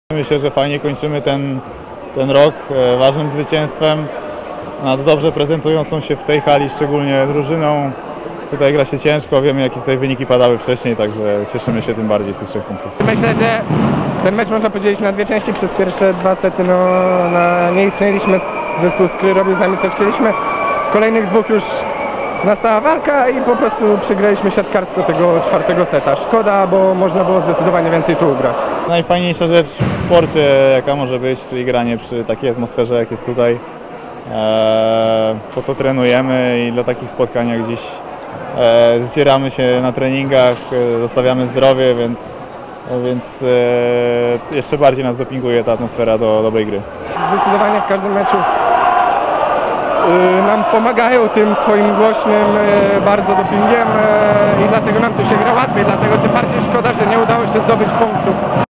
Myślę, że fajnie kończymy ten rok ważnym zwycięstwem. Dobrze prezentują się w tej hali, szczególnie drużyną. Tutaj gra się ciężko, wiemy jakie tutaj wyniki padały wcześniej, także cieszymy się tym bardziej z tych 3 punktów. Myślę, że ten mecz można podzielić na 2 części. Przez pierwsze 2 sety nie istnieliśmy, zespół Skry robił z nami co chcieliśmy. W kolejnych 2 już nastała walka i po prostu przegraliśmy siatkarsko tego 4. seta. Szkoda, bo można było zdecydowanie więcej tu ugrać. Najfajniejsza rzecz w sporcie, jaka może być, czyli granie przy takiej atmosferze, jak jest tutaj. Po to trenujemy i dla takich spotkań jak dziś zdzieramy się na treningach, zostawiamy zdrowie, więc jeszcze bardziej nas dopinguje ta atmosfera do dobrej gry. Zdecydowanie w każdym meczu nam pomagają tym swoim głośnym bardzo dopingiem i dlatego nam tu się gra łatwiej, dlatego tym bardziej szkoda, że nie udało się zdobyć punktów.